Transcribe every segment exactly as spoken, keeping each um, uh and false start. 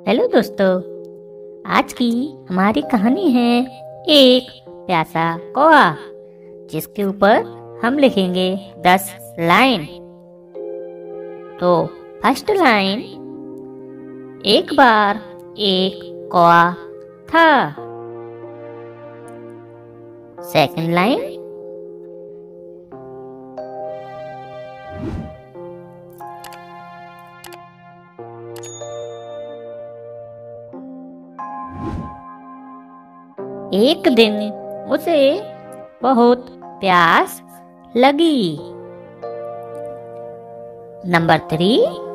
Hello दोस्तों, आज की हमारी कहानी है एक प्यासा कौआ, जिसके ऊपर हम लिखेंगे दस लाइन। तो फर्स्ट लाइन, एक बार एक कौआ था। सेकंड लाइन, एक दिन उसे बहुत प्यास लगी। नंबर थ्री,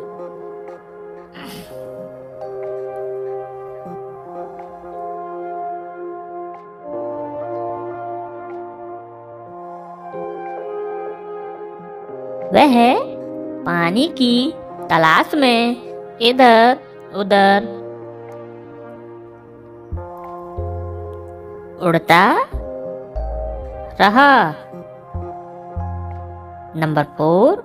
वह पानी की तलाश में इधर उधर उड़ता रहा। नंबर फोर,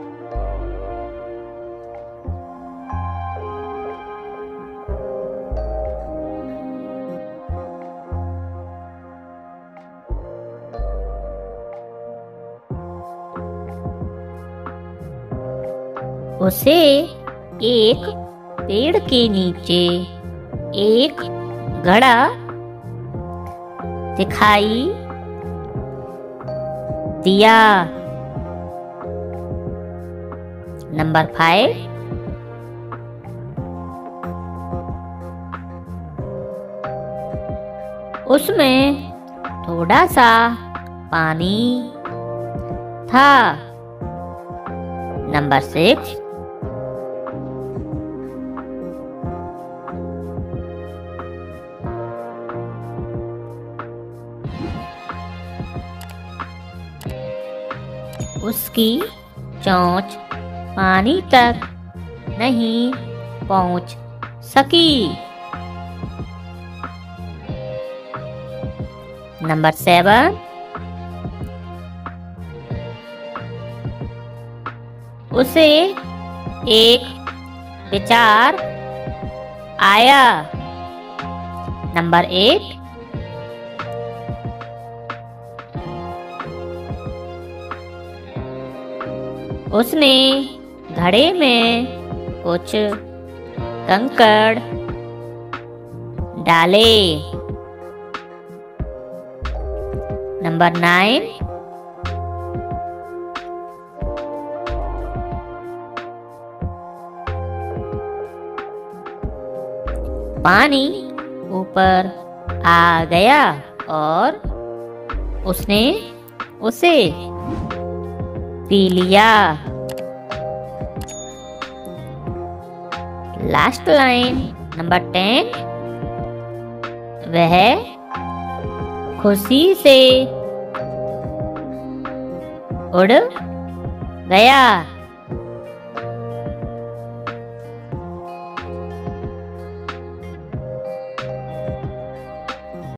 उसे एक पेड़ के नीचे एक घड़ा दिखाई दिया। नंबर फाइव, उसमें थोड़ा सा पानी था। नंबर सिक्स, उसकी चोंच पानी तक नहीं पहुंच सकी। नंबर सेवन, उसे एक विचार आया। नंबर एट, उसने घड़े में कुछ कंकड़ डाले। नंबर नाइन, पानी ऊपर आ गया और उसने उसे पी लिया। लास्ट लाइन, नंबर टेन, वह खुशी से उड़ गया।